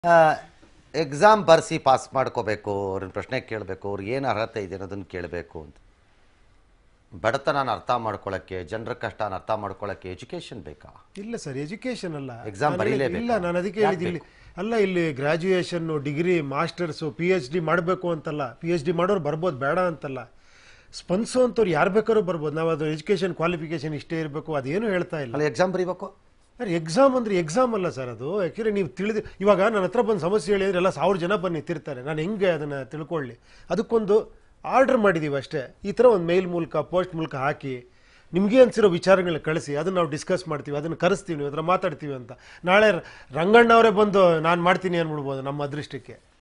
Exam ಬರೆಸಿ pass ಮಾಡ್ಕೋಬೇಕು, ಅವ್ರನ್ನ ಪ್ರಶ್ನೆ ಕೇಳಬೇಕು, ಅವ್ರಿಗೆ ಏನು ಅರ್ಹತೆ ಇದೆ ಅನ್ನೋದನ್ನು ಕೇಳಬೇಕು ಅಂತ. ಬಡತನ ಅರ್ಥ ಮಾಡ್ಕೊಳ್ಳೋಕ್ಕೆ, ಜನರ ಕಷ್ಟನ ಅರ್ಥ ಮಾಡ್ಕೊಳ್ಳೋಕ್ಕೆ ಎಜುಕೇಷನ್ ಬೇಕಾ? ಇಲ್ಲ ಸರ್, ಎಜುಕೇಷನ್ ಅಲ್ಲ, ಎಕ್ಸಾಮ್ ಬರೀಲೇಬೇಕು. ಇಲ್ಲ ನಾನು ಅದಕ್ಕೆ ಹೇಳಿದ್ದೀನಿ. ಅಲ್ಲ, ಇಲ್ಲಿ ಗ್ರ್ಯಾಜುಯೇಷನ್ನು, ಡಿಗ್ರಿ, ಮಾಸ್ಟರ್ಸು, PhD ಮಾಡಬೇಕು ಅಂತಲ್ಲ. PhD ಮಾಡೋರು ಬರ್ಬೋದು, ಬೇಡ ಅಂತಲ್ಲ. ಸ್ಪಂದಿಸುವಂಥವ್ರು ಯಾರು ಬೇಕಾದ್ರೂ ಬರ್ಬೋದು. ನಾವು ಅದು ಎಜುಕೇಷನ್ ಕ್ವಾಲಿಫಿಕೇಷನ್ ಇಷ್ಟೇ ಇರಬೇಕು ಅದೇನು ಹೇಳ್ತಾ ಇಲ್ಲ. ಅಲ್ಲಿ ಎಕ್ಸಾಮ್ ಬರೀಬೇಕು. ಸರ್, ಎಕ್ಸಾಮ್ ಅಂದರೆ ಎಕ್ಸಾಮ್ ಅಲ್ಲ ಸರ್ ಅದು. ಯಾಕೆಂದರೆ ನೀವು ತಿಳಿದು ಇವಾಗ ನನ್ನ ಹತ್ರ ಬಂದು ಸಮಸ್ಯೆ ಹೇಳಿದ್ರೆ ಎಲ್ಲ 1000 ಜನ ಬಂದು ನಿಂತಿರ್ತಾರೆ. ನಾನು ಹೆಂಗೆ ಅದನ್ನು ತಿಳ್ಕೊಳ್ಳಿ? ಅದಕ್ಕೊಂದು ಆರ್ಡರ್ ಮಾಡಿದ್ದೀವಿ ಅಷ್ಟೇ. ಈ ಥರ ಒಂದು ಮೇಲ್ ಮೂಲಕ, ಪೋಸ್ಟ್ ಮೂಲಕ ಹಾಕಿ ನಿಮಗೆ ಅನಿಸಿರೋ ವಿಚಾರಗಳನ್ನ ಕಳಿಸಿ, ಅದನ್ನು ನಾವು ಡಿಸ್ಕಸ್ ಮಾಡ್ತೀವಿ, ಅದನ್ನು ಕರೆಸ್ತೀವಿ, ನೀವು ಅದರ ಮಾತಾಡ್ತೀವಿ ಅಂತ. ನಾಳೆ ರಂಗಣ್ಣ ಅವರೇ ಬಂದು ನಾನು ಮಾಡ್ತೀನಿ ಅಂದ್ಬಿಡ್ಬೋದು ನಮ್ಮ ಅದೃಷ್ಟಕ್ಕೆ.